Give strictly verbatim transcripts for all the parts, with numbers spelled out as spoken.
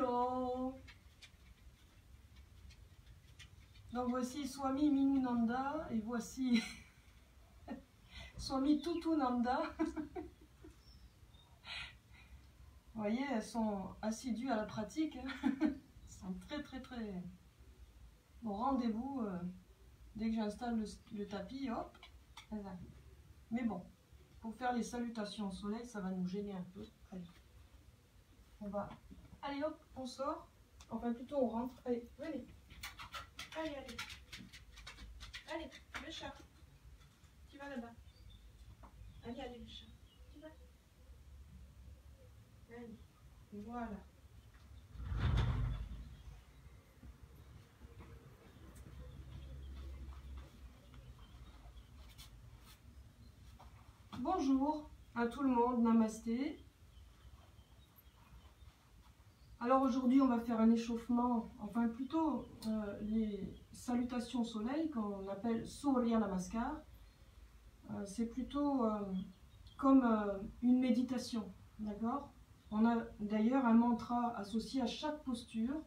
Hello. Donc voici Swami Minunanda et voici Swami Tutunanda. Vous voyez, elles sont assidues à la pratique. Elles sont très très très au rendez-vous. Euh, dès que j'installe le, le tapis, hop, elles arrivent. Mais bon, pour faire les salutations au soleil, ça va nous gêner un peu. Allez, on va... Allez hop, on sort. Enfin plutôt on rentre. Allez, venez. Allez, allez. Allez, le chat. Tu vas là-bas. Allez, allez, le chat. Tu vas. Allez, voilà. Bonjour à tout le monde, namasté. Alors aujourd'hui on va faire un échauffement, enfin plutôt euh, les salutations au soleil qu'on appelle Surya Namaskar. Euh, C'est plutôt euh, comme euh, une méditation, d'accord? On a d'ailleurs un mantra associé à chaque posture.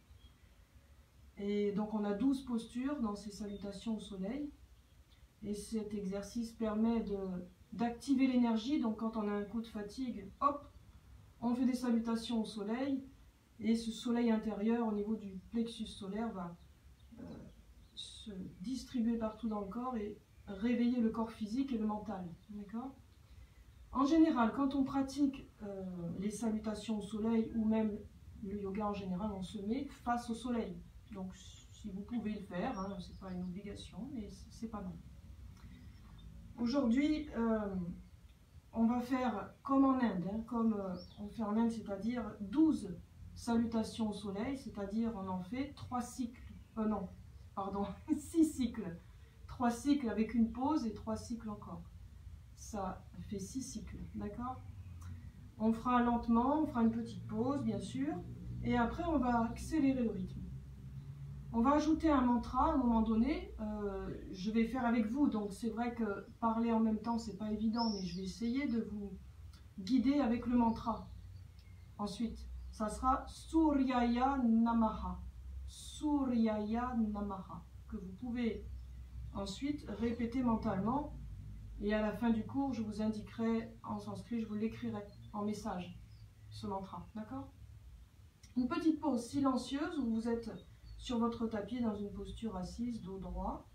Et donc on a douze postures dans ces salutations au soleil. Et cet exercice permet de d'activer l'énergie. Donc quand on a un coup de fatigue, hop, on fait des salutations au soleil. Et ce soleil intérieur au niveau du plexus solaire va euh, se distribuer partout dans le corps et réveiller le corps physique et le mental. D'accord ? En général, quand on pratique euh, les salutations au soleil ou même le yoga en général, on se met face au soleil. Donc si vous pouvez le faire, hein, ce n'est pas une obligation, mais c'est pas mal. Aujourd'hui, euh, on va faire comme en Inde, hein, comme euh, on fait en Inde, c'est-à-dire douze salutations au soleil, c'est-à-dire on en fait trois cycles, euh, non, pardon, six cycles. Trois cycles avec une pause et trois cycles encore. Ça fait six cycles, d'accord? On fera lentement, on fera une petite pause, bien sûr, et après on va accélérer le rythme. On va ajouter un mantra à un moment donné, euh, je vais faire avec vous, donc c'est vrai que parler en même temps, c'est pas évident, mais je vais essayer de vous guider avec le mantra. Ensuite, ça sera Suryaya Namaha. Suryaya Namaha, que vous pouvez ensuite répéter mentalement. Et à la fin du cours, je vous indiquerai en sanskrit, je vous l'écrirai en message, ce mantra. D'accord? Une petite pause silencieuse où vous êtes sur votre tapis dans une posture assise, dos droit,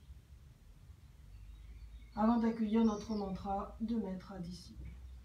avant d'accueillir notre mantra de maître à disciple.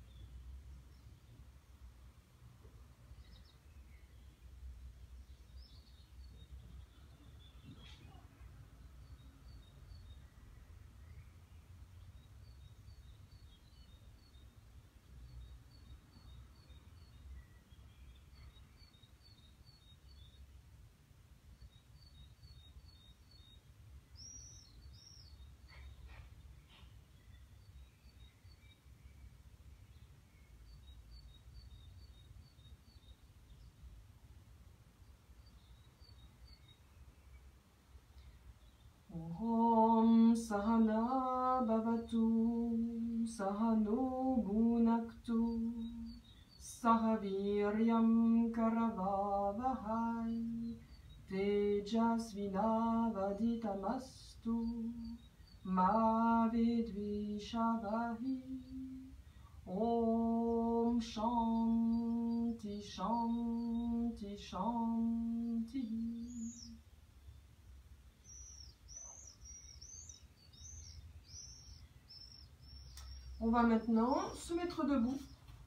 Om Sahana Bhavatu Sahano Bhunaktu Sahaviryam Karavavahai Tejasvinavaditamastu Ma Vidvishavahi. Om Shanti Shanti Shanti. On va maintenant se mettre debout.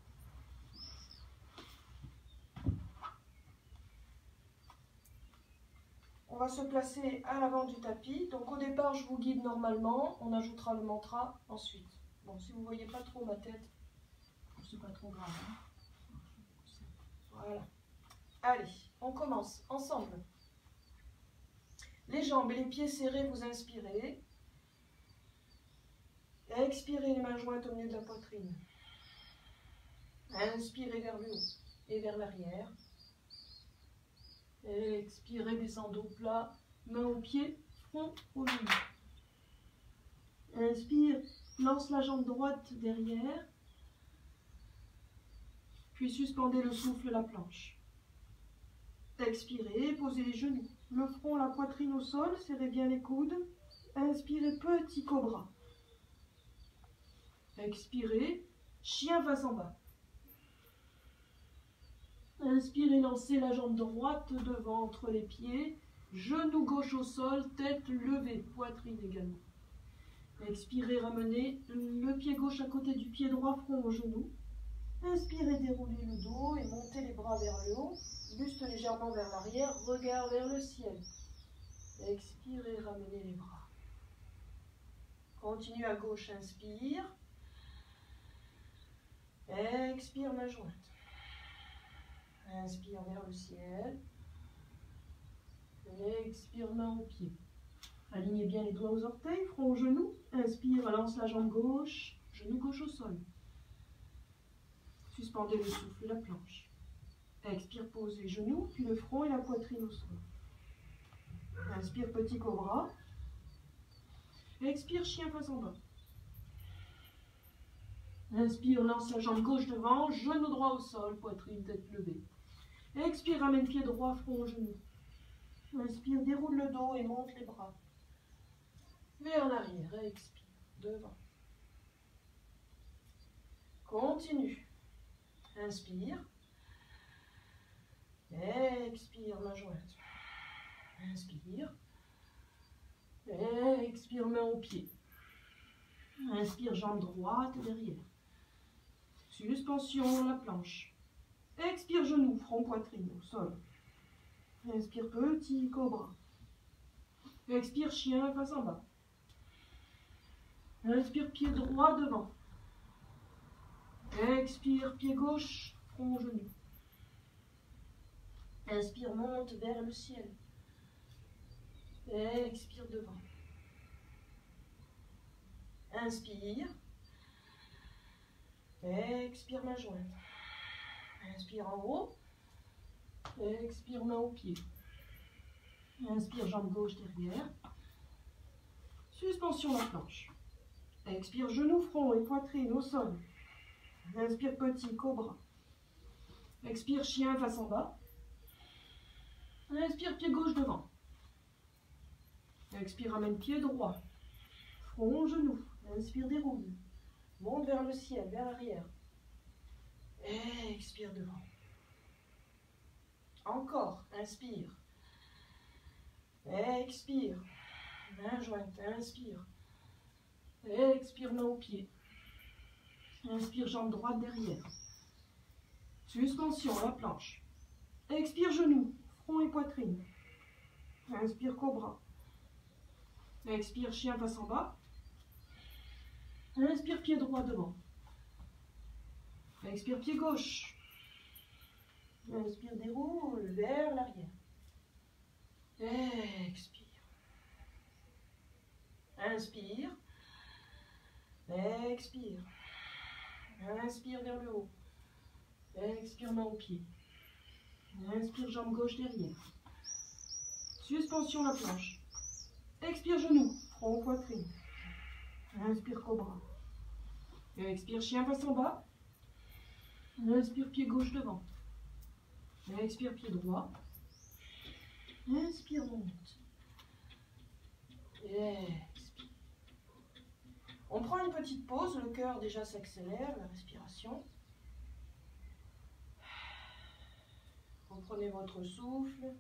On va se placer à l'avant du tapis. Donc au départ, je vous guide normalement. On ajoutera le mantra ensuite. Bon, si vous ne voyez pas trop ma tête, c'est pas trop grave. Hein. Voilà. Allez, on commence ensemble. Les jambes et les pieds serrés, vous inspirez. Expirez les mains jointes au milieu de la poitrine. Inspirez vers le haut et vers l'arrière. Expirez, descendez au plat, main aux pieds, front au milieu. Inspire, lance la jambe droite derrière. Puis suspendez le souffle, la planche. Expirez, posez les genoux. Le front, la poitrine au sol, serrez bien les coudes. Inspirez, petit cobra. Expirez, chien face en bas. Inspirez, lancez la jambe droite devant entre les pieds. Genou gauche au sol, tête levée, poitrine également. Expirez, ramenez le pied gauche à côté du pied droit, front au genou. Inspirez, déroulez le dos et montez les bras vers le haut. Buste légèrement vers l'arrière, regard vers le ciel. Expirez, ramenez les bras. Continue à gauche, inspire. Expire, main jointe. Inspire vers le ciel. Expire, main au pied. Alignez bien les doigts aux orteils, front au genou. Inspire, lance la jambe gauche, genou gauche au sol. Suspendez le souffle, la planche. Expire, pose les genoux, puis le front et la poitrine au sol. Inspire, petit cobra. Expire, chien face en bas. Inspire, lance la jambe gauche devant, genou droit au sol, poitrine, tête levée. Expire, ramène pied droit, front au genou. Inspire, déroule le dos et monte les bras. Vers l'arrière, expire, devant. Continue. Inspire. Expire, main jointe. Inspire. Expire, main au pied. Inspire, jambe droite derrière. Suspension, la planche. Expire, genou, front, poitrine au sol. Inspire, petit cobra. Expire, chien face en bas. Inspire, pied droit devant. Expire, pied gauche, front, genou. Inspire, monte vers le ciel. Expire devant. Inspire. Expire, main jointe. Inspire en haut. Expire, main au pied. Inspire, jambe gauche derrière. Suspension, la planche. Expire, genou, front et poitrine au sol. Inspire, petit cobra. Expire, chien face en bas. Inspire, pied gauche devant. Expire, ramène pied droit. Front, genou. Inspire, déroule. Monte vers le ciel, vers l'arrière. Expire devant. Encore, inspire. Expire. Main jointe, inspire. Expire, main au pied. Inspire, jambe droite derrière. Suspension, la planche. Expire, genou, front et poitrine. Inspire, cobra. Expire, chien face en bas. Inspire, pied droit devant. Expire, pied gauche. Inspire, déroule vers l'arrière. Expire. Inspire. Expire. Inspire vers le haut. Expire, main au pied. Inspire, jambe gauche derrière. Suspension, la planche. Expire, genou, front, poitrine. Inspire, cobra. Expire, chien face en bas. Inspire, pied gauche devant. Expire, pied droit. Inspire, monte. Expire. On prend une petite pause, le cœur déjà s'accélère, la respiration. Reprenez votre souffle.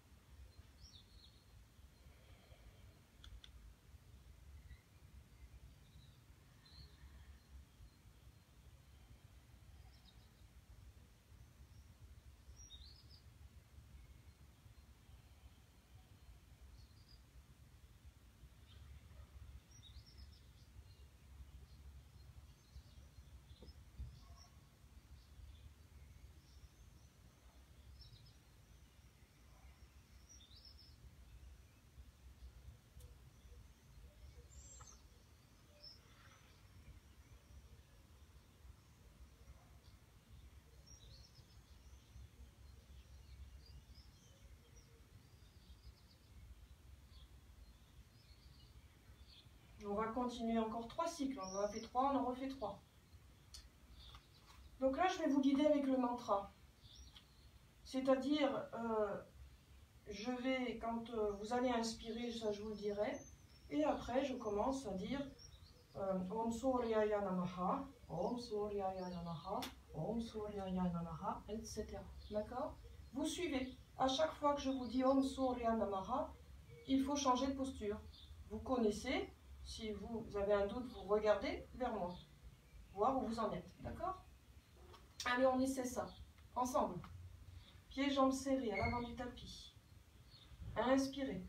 On va continuer encore trois cycles. On en a fait trois, on en refait trois. Donc là, je vais vous guider avec le mantra. C'est-à-dire, euh, je vais, quand euh, vous allez inspirer, ça je vous le dirai, et après je commence à dire euh, Om Suryaya Namaha, Om Suryaya Namaha, Om Suryaya Namaha, et cetera. D'accord? Vous suivez. À chaque fois que je vous dis Om Suryaya Namaha, il faut changer de posture. Vous connaissez, si vous avez un doute, vous regardez vers moi, voir où vous en êtes. D'accord? Allez, on essaie ça, ensemble. Pieds, jambes serrés à l'avant du tapis. Inspirez.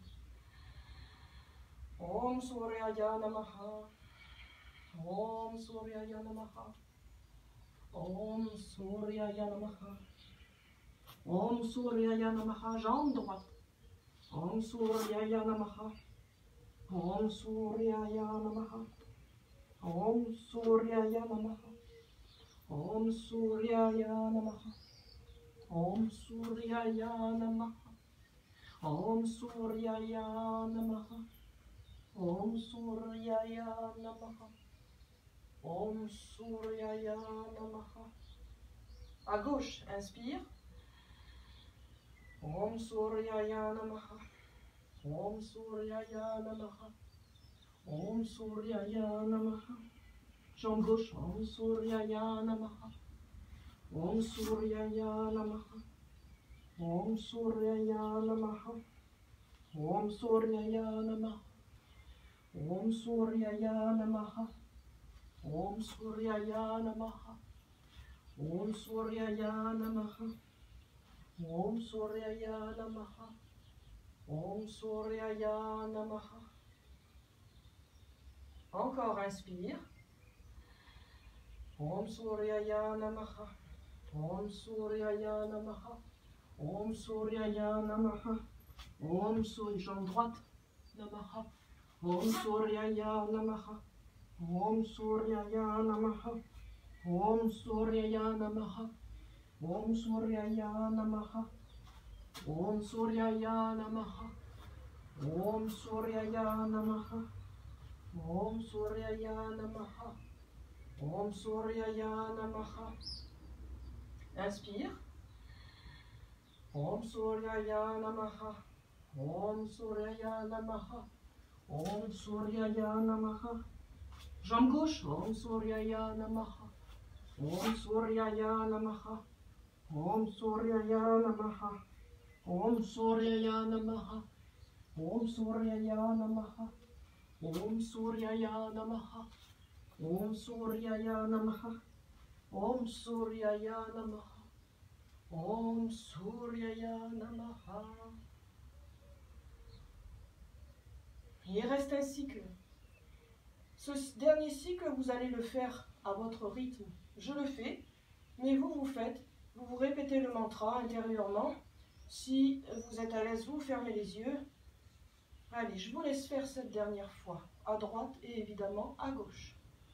Om Suryaya Namaha. Om Suryaya Namaha. Om Suryaya Namaha. Om Suryaya Namaha. Jambe droite. Om Suryaya Namaha. Om Suryaya Namaha. Om Suryaya Namaha. Om Suryaya Namaha. Om Suryaya Namaha. Om Suryaya Namaha. Om Suryaya Namaha. Om Suryaya Namaha. À gauche, inspire. Om Suryaya Namaha. Om Suryaya Namaha. Om Suryaya Namaha. Jambe gauche. Om Suryaya Namaha. Om Suryaya Namaha. Om Suryaya Namaha. Om Suryaya Namaha. Om Suryaya Namaha. Om Suryaya Namaha. Om Suryaya Namaha. Om Suryaya Namaha. Om Suryaya Namaha. Encore, inspire. Om Suryaya Namaha. Om Suryaya Namaha. Om Suryaya Namaha. Om Suryaya, jambe droite. Namaha. Om Suryaya Namaha. Om Suryaya Namaha. Om Suryaya Namaha. Om Suryaya Namaha. Om Suryaya Namaha. Om Suryaya Namaha. Om Suryaya Namaha. Om Suryaya Namaha. Inspire. Om Suryaya Namaha. Om Suryaya Namaha. Om Suryaya Namaha. Jambe gauche. Om Suryaya Namaha. Om Suryaya Namaha. Om Suryaya Namaha. Om Suryaya Namaha. Om Suryaya Namaha. Om Suryaya Namaha. Om Suryaya Namaha. Om Suryaya Namaha. Om Suryaya Namaha. Il reste un cycle. Ce dernier cycle, vous allez le faire à votre rythme. Je le fais, mais vous, vous faites, vous vous répétez le mantra intérieurement. Si vous êtes à l'aise, vous fermez les yeux. Allez, je vous laisse faire cette dernière fois, à droite et évidemment à gauche.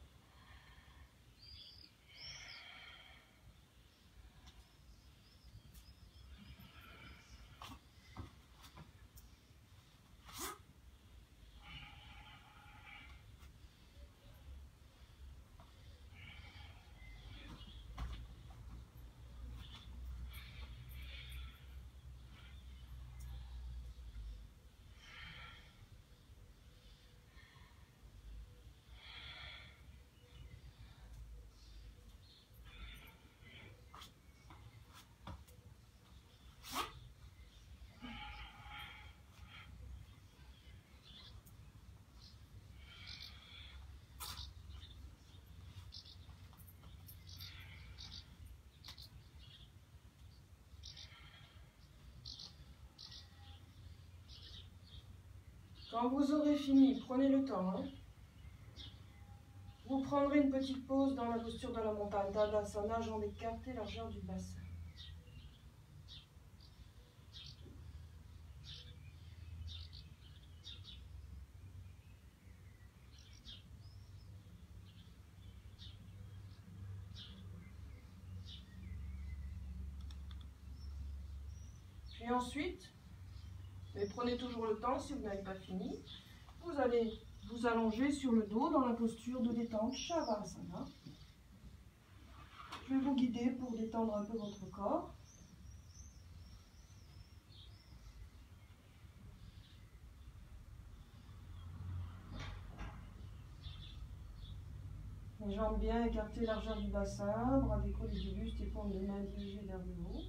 Quand vous aurez fini, prenez le temps. Hein. Vous prendrez une petite pause dans la posture de la montagne. Tadasana, jambes écartées, largeur du bassin. Puis ensuite, mais prenez toujours le temps si vous n'avez pas fini, vous allez vous allonger sur le dos dans la posture de détente Shavasana. Je vais vous guider pour détendre un peu votre corps. Les jambes bien écartées, largeur du bassin, bras décollés du buste et paumes de main dirigées vers le haut.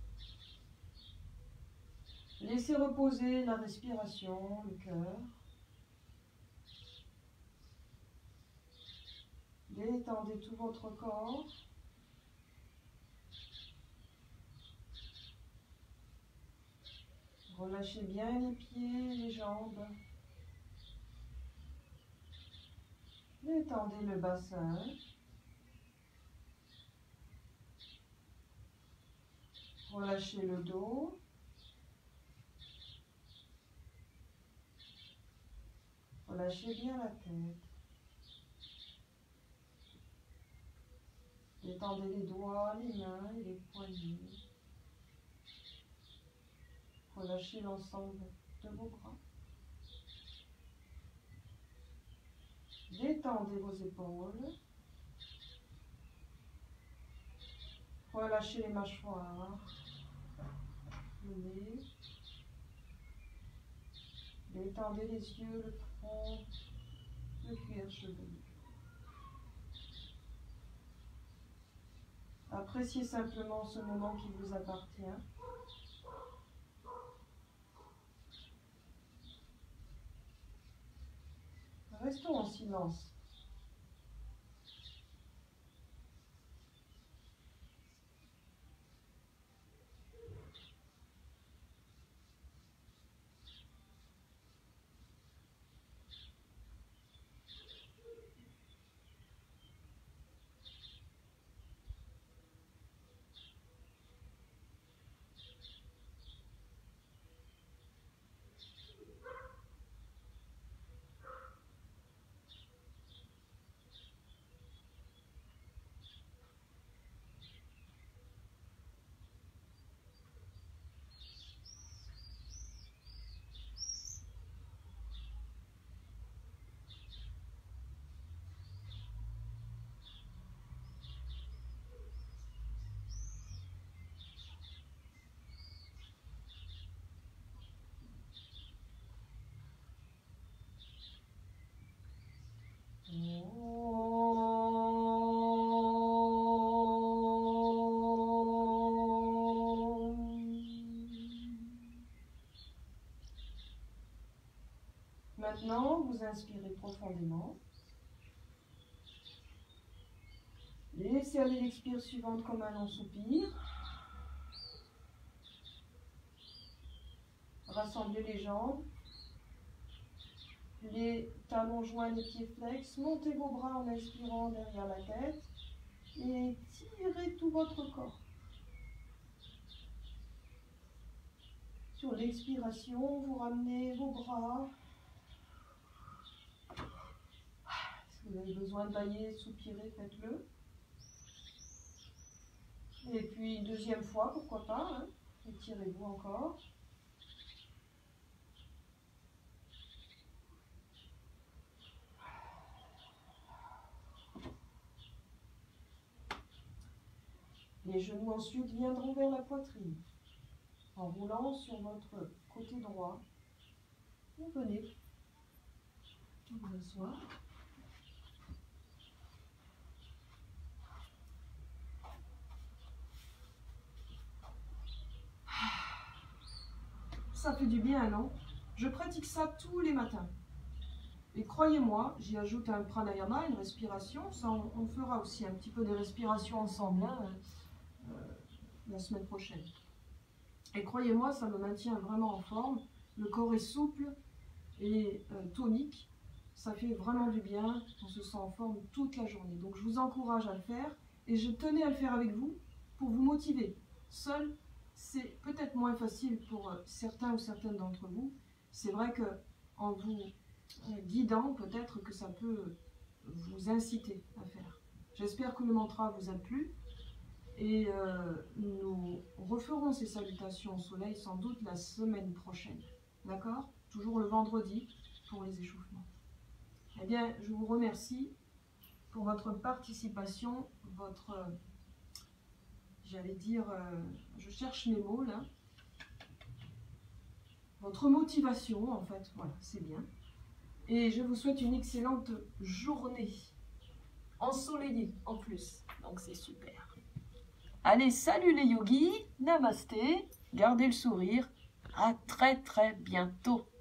Laissez reposer la respiration, le cœur. Détendez tout votre corps. Relâchez bien les pieds, les jambes. Détendez le bassin. Relâchez le dos. Relâchez bien la tête. Détendez les doigts, les mains et les poignets. Relâchez l'ensemble de vos bras. Détendez vos épaules. Relâchez les mâchoires. Le nez. Détendez les yeux, le front, le cuir chevelu. Appréciez simplement ce moment qui vous appartient. Restons en silence. Maintenant, vous inspirez profondément. Laissez aller l'expire suivante comme un long soupir. Rassemblez les jambes. Les talons joints, les pieds flex. Montez vos bras en inspirant derrière la tête. Et tirez tout votre corps. Sur l'expiration, vous ramenez vos bras. Si vous avez besoin de bailler, soupirer, faites-le. Et puis une deuxième fois, pourquoi pas, hein. Étirez-vous encore. Les genoux ensuite viendront vers la poitrine. En roulant sur votre côté droit, vous venez vous asseoir. Ça fait du bien, non? Je pratique ça tous les matins. Et croyez-moi, j'y ajoute un pranayama, une respiration. Ça, on, on fera aussi un petit peu de respiration ensemble hein, euh, la semaine prochaine. Et croyez-moi, ça me maintient vraiment en forme. Le corps est souple et euh, tonique. Ça fait vraiment du bien. On se sent en forme toute la journée. Donc je vous encourage à le faire. Et je tenais à le faire avec vous pour vous motiver. Seul, c'est peut-être moins facile pour certains ou certaines d'entre vous. C'est vrai qu'en vous guidant, peut-être que ça peut vous inciter à faire. J'espère que le mantra vous a plu. Et euh, nous referons ces salutations au soleil sans doute la semaine prochaine. D'accord? Toujours le vendredi pour les échauffements. Eh bien, je vous remercie pour votre participation, votre... Euh, j'allais dire... Euh, je cherche mes mots là. Votre motivation, en fait. Voilà, c'est bien. Et je vous souhaite une excellente journée. ensoleillé en plus. Donc c'est super. Allez, salut les yogis, namasté, gardez le sourire, à très très bientôt.